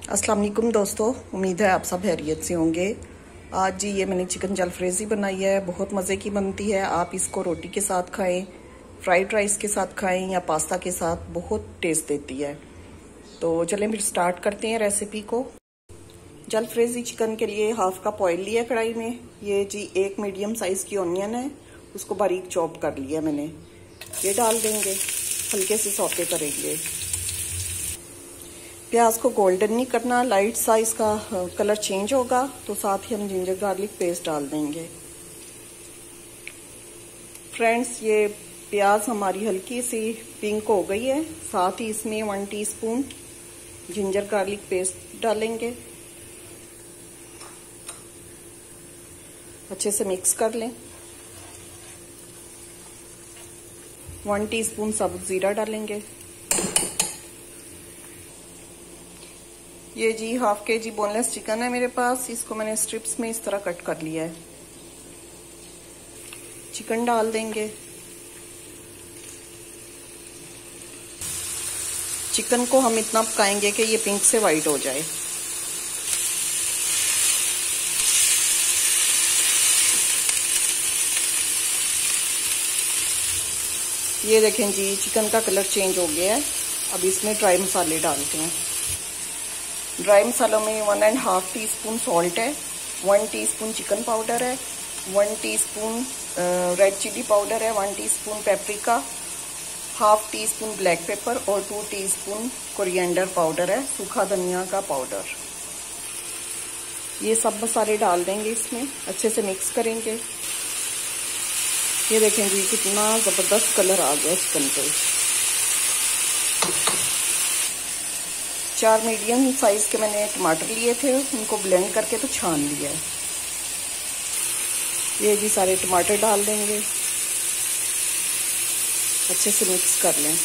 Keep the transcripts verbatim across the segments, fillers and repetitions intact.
अस्सलाम वालेकुम दोस्तों, उम्मीद है आप सब खैरियत से होंगे। आज जी ये मैंने चिकन जलफ्रेजी बनाई है, बहुत मज़े की बनती है। आप इसको रोटी के साथ खाएं, फ्राइड राइस के साथ खाएं या पास्ता के साथ, बहुत टेस्ट देती है। तो चलें फिर स्टार्ट करते हैं रेसिपी को। जलफ्रेजी चिकन के लिए हाफ कप ऑयल लिया कढ़ाई में। ये जी एक मीडियम साइज़ की ऑनियन है, उसको बारीक चॉप कर लिया मैंने। ये डाल देंगे, हल्के से सौते करेंगे। प्याज को गोल्डन नहीं करना, लाइट सा इसका कलर चेंज होगा तो साथ ही हम जिंजर गार्लिक पेस्ट डाल देंगे। फ्रेंड्स, ये प्याज हमारी हल्की सी पिंक हो गई है। साथ ही इसमें one teaspoon ginger garlic paste डालेंगे। अच्छे से मिक्स कर लें। वन टीस्पून सब्ज जीरा डालेंगे। ये जी हाफ के जी बोनलेस चिकन है मेरे पास, इसको मैंने स्ट्रिप्स में इस तरह कट कर लिया है। चिकन डाल देंगे। चिकन को हम इतना पकाएंगे कि ये पिंक से वाइट हो जाए। ये देखें जी, चिकन का कलर चेंज हो गया है। अब इसमें ड्राई मसाले डालते हैं। ड्राई मसालों में one and half teaspoon salt है, वन टीस्पून चिकन पाउडर है, one teaspoon red chilli powder है, one teaspoon paprika, half teaspoon black pepper और टू टीस्पून कोरिएंडर पाउडर है, सूखा धनिया का पाउडर। ये सब मसाले डाल देंगे इसमें, अच्छे से मिक्स करेंगे। ये देखें जी, कितना ज़बरदस्त कलर आ गया चिकन पे। चार मीडियम साइज के मैंने टमाटर लिए थे, उनको ब्लेंड करके तो छान लिया है। ये जी सारे टमाटर डाल देंगे, अच्छे से मिक्स कर लें।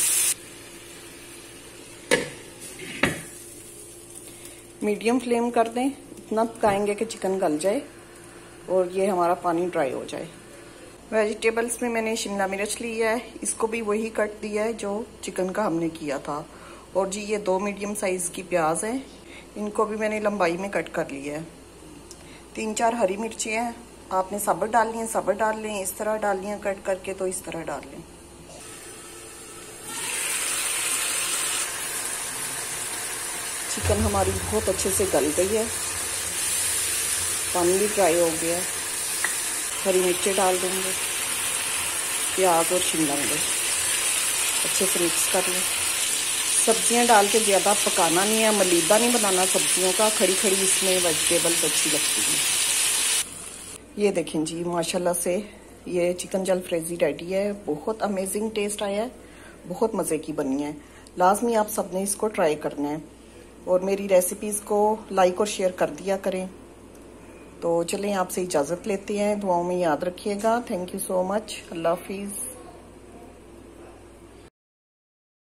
मीडियम फ्लेम कर दें, इतना पकाएंगे कि चिकन गल जाए और ये हमारा पानी ड्राई हो जाए। वेजिटेबल्स में मैंने शिमला मिर्च लिया है, इसको भी वही कट दिया है जो चिकन का हमने किया था। और जी ये दो मीडियम साइज़ की प्याज हैं, इनको भी मैंने लंबाई में कट कर लिया है। तीन चार हरी मिर्ची हैं, आपने साबुत डालनी है साबुत डाल लें, इस तरह डालनी है कट करके तो इस तरह डाल लें। चिकन हमारी बहुत अच्छे से गल गई है, पानी भी ड्राई हो गया है। हरी मिर्ची डाल देंगे, प्याज और शिमला मिर्च अच्छे से मिक्स कर लें। सब्जियां डाल के ज़्यादा पकाना नहीं है, मलीदा नहीं बनाना सब्जियों का, खड़ी खड़ी इसमें वेजिटेबल्स अच्छी लगती हैं। ये देखें जी, माशाल्लाह से ये चिकन जलफ्रेजी रेडी है। बहुत अमेजिंग टेस्ट आया है, बहुत मज़े की बनी है। लाजमी आप सबने इसको ट्राई करना है और मेरी रेसिपीज़ को लाइक और शेयर कर दिया करें। तो चलें, आपसे इजाज़त लेते हैं। दुआओं में याद रखिएगा। Thank you so much. Allah हाफिज़।